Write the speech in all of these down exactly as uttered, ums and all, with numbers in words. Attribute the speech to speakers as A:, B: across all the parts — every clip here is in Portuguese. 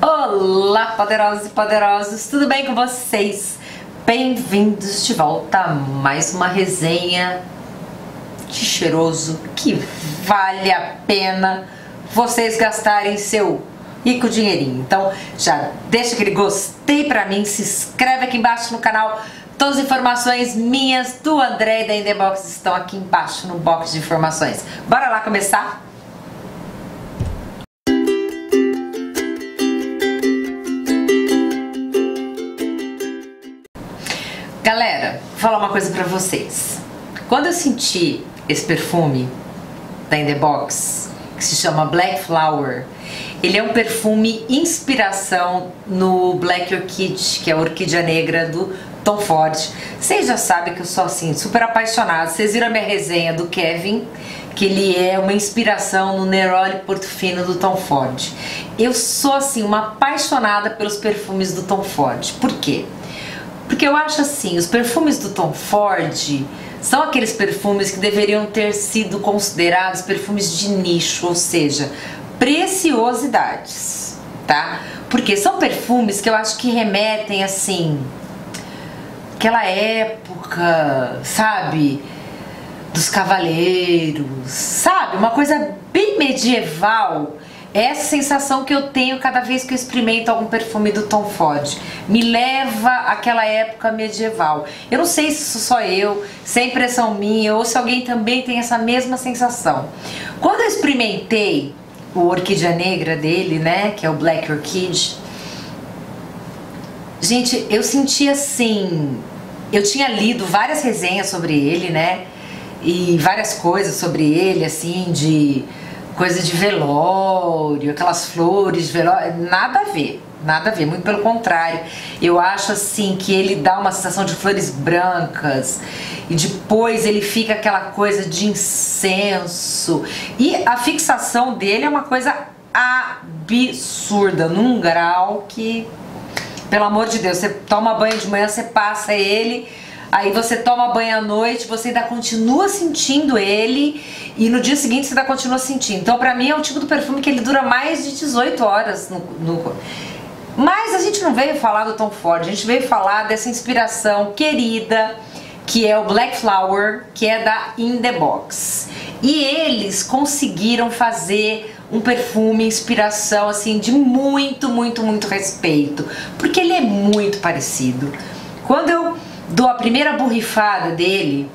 A: Olá, poderosos e poderosos, tudo bem com vocês? Bem-vindos de volta a mais uma resenha de cheiroso que vale a pena vocês gastarem seu rico dinheirinho. Então já deixa aquele gostei pra mim, se inscreve aqui embaixo no canal. Todas as informações minhas do André e da Indebox estão aqui embaixo no box de informações. Bora lá começar? Galera, vou falar uma coisa pra vocês. Quando eu senti esse perfume da Indebox, que se chama Black Flower, ele é um perfume inspiração no Black Orchid, que é a orquídea negra do Tom Ford. Vocês já sabem que eu sou assim, super apaixonada. Vocês viram a minha resenha do Kevin, que ele é uma inspiração no Neroli Portofino do Tom Ford. Eu sou assim, uma apaixonada pelos perfumes do Tom Ford. Por quê? Porque eu acho assim, os perfumes do Tom Ford são aqueles perfumes que deveriam ter sido considerados perfumes de nicho, ou seja, preciosidades, tá? Porque são perfumes que eu acho que remetem assim, aquela época, sabe? Dos cavaleiros, sabe? Uma coisa bem medieval. Essa sensação que eu tenho cada vez que eu experimento algum perfume do Tom Ford. Me leva àquela época medieval. Eu não sei se sou só eu, se é impressão minha ou se alguém também tem essa mesma sensação. Quando eu experimentei o Orquídea Negra dele, né, que é o Black Orchid, gente, eu senti assim... Eu tinha lido várias resenhas sobre ele, né, e várias coisas sobre ele, assim, de... coisa de velório, aquelas flores de velório, nada a ver, nada a ver, muito pelo contrário. Eu acho assim que ele dá uma sensação de flores brancas e depois ele fica aquela coisa de incenso. E a fixação dele é uma coisa absurda, num grau que, pelo amor de Deus, você toma banho de manhã, você passa ele... Aí você toma banho à noite, você ainda continua sentindo ele e no dia seguinte você ainda continua sentindo. Então pra mim é o tipo do perfume que ele dura mais de dezoito horas no, no... Mas a gente não veio falar do Tom Ford, a gente veio falar dessa inspiração querida que é o Black Flower, que é da Indebox. E eles conseguiram fazer um perfume inspiração assim de muito, muito, muito respeito, porque ele é muito parecido. Quando eu dou a primeira borrifada dele,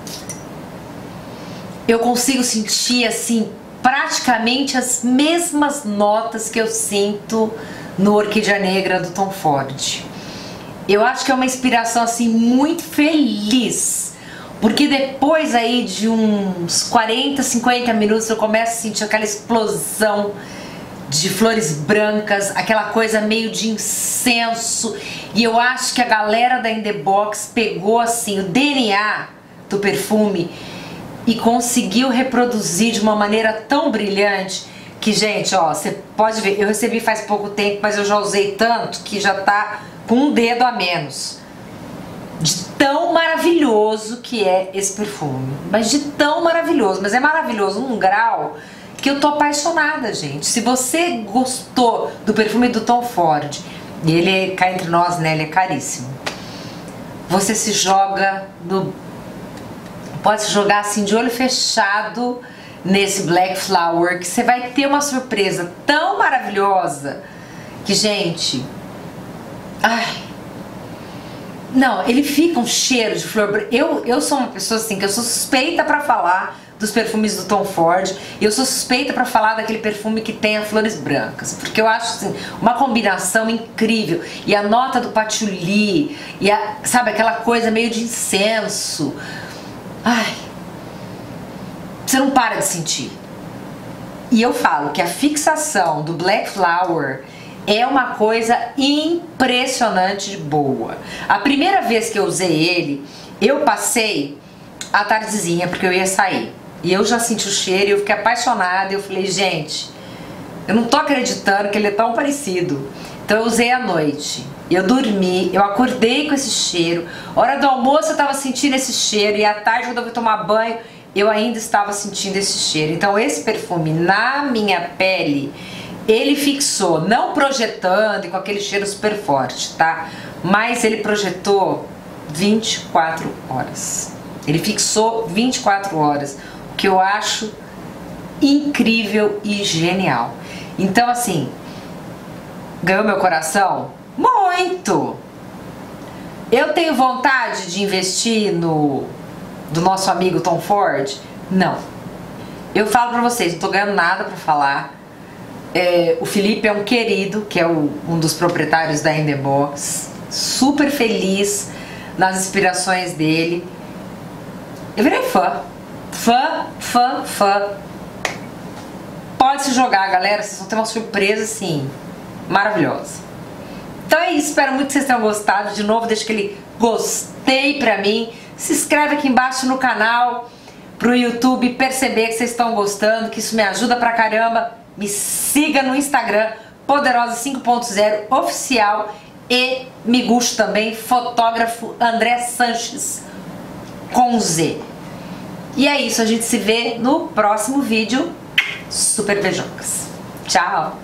A: eu consigo sentir assim praticamente as mesmas notas que eu sinto no Orquídea Negra do Tom Ford. Eu acho que é uma inspiração assim muito feliz, porque depois aí de uns quarenta, cinquenta minutos eu começo a sentir aquela explosão de flores brancas, aquela coisa meio de incenso. E eu acho que a galera da Indebox pegou assim o D N A do perfume e conseguiu reproduzir de uma maneira tão brilhante que, gente, ó, você pode ver, eu recebi faz pouco tempo, mas eu já usei tanto que já tá com um dedo a menos de tão maravilhoso que é esse perfume. Mas de tão maravilhoso, mas é maravilhoso num grau que eu tô apaixonada, gente. Se você gostou do perfume do Tom Ford, e ele, cá entre nós, né, ele é caríssimo, você se joga no... pode se jogar assim de olho fechado nesse Black Flower, que você vai ter uma surpresa tão maravilhosa que, gente... Ai... Não, ele fica um cheiro de flor... Eu, eu sou uma pessoa assim, que eu sou suspeita pra falar dos perfumes do Tom Ford, e eu sou suspeita pra falar daquele perfume que tem as flores brancas, porque eu acho assim, uma combinação incrível, e a nota do patchouli, e a, sabe, aquela coisa meio de incenso, ai, você não para de sentir. E eu falo que a fixação do Black Flower é uma coisa impressionante de boa. A primeira vez que eu usei ele, eu passei a tardezinha, porque eu ia sair. E eu já senti o cheiro e eu fiquei apaixonada. E eu falei, gente, eu não tô acreditando que ele é tão parecido. Então eu usei à noite. Eu dormi, eu acordei com esse cheiro. Hora do almoço eu tava sentindo esse cheiro. E à tarde, quando eu fui tomar banho, eu ainda estava sentindo esse cheiro. Então esse perfume na minha pele, ele fixou, não projetando e com aquele cheiro super forte, tá? Mas ele projetou vinte e quatro horas. Ele fixou vinte e quatro horas, o que eu acho incrível e genial. Então, assim, ganhou meu coração? Muito! Eu tenho vontade de investir no do nosso amigo Tom Ford? Não. Eu falo pra vocês, não tô ganhando nada pra falar. É, o Felipe é um querido, que é o, um dos proprietários da In The Box. Super feliz nas inspirações dele. Eu virei fã. Fã, fã, fã. Pode se jogar, galera. Vocês vão ter uma surpresa, assim, maravilhosa. Então é isso. Espero muito que vocês tenham gostado. De novo, deixa aquele gostei pra mim. Se inscreve aqui embaixo no canal pro YouTube perceber que vocês estão gostando, que isso me ajuda pra caramba. Me siga no Instagram, Poderosa cinco ponto zero Oficial, e me guste também, fotógrafo André Sanches com Z. E é isso, a gente se vê no próximo vídeo. Super beijocas. Tchau!